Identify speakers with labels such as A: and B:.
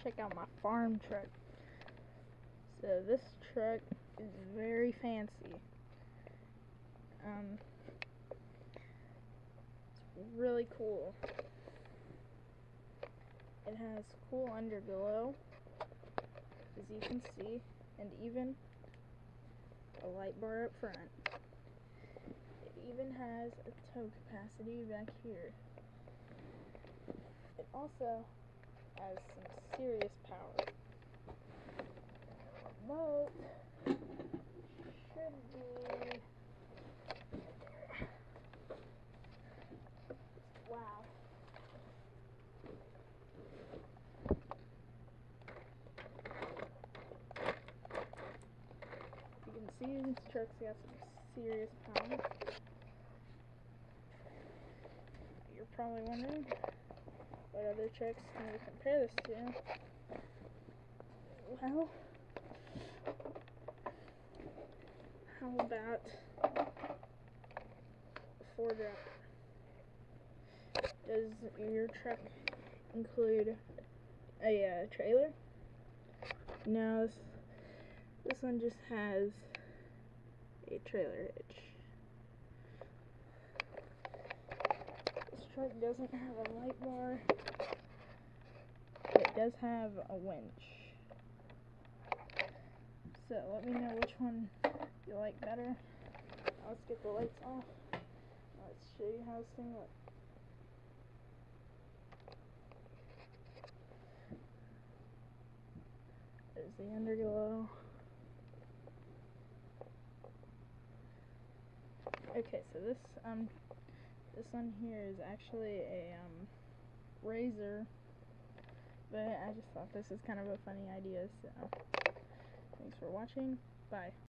A: check out my farm truck. So this truck is very fancy. It's really cool. It has cool underglow, as you can see, and even a light bar up front. It even has a tow capacity back here. It also has some serious power. Remote should be there. Wow. You can see this truck's got some serious power. You're probably wondering what other trucks can we compare this to? Well, how about a Ford Raptor? Does your truck include a trailer? No, this one just has a trailer hitch. This truck doesn't have a light bar, but it does have a winch. So let me know which one you like better. Let's get the lights off. Let's show you how this thing looks. There's the underglow. Okay, so this one here is actually a razor, but I just thought this is kind of a funny idea, so thanks for watching. Bye.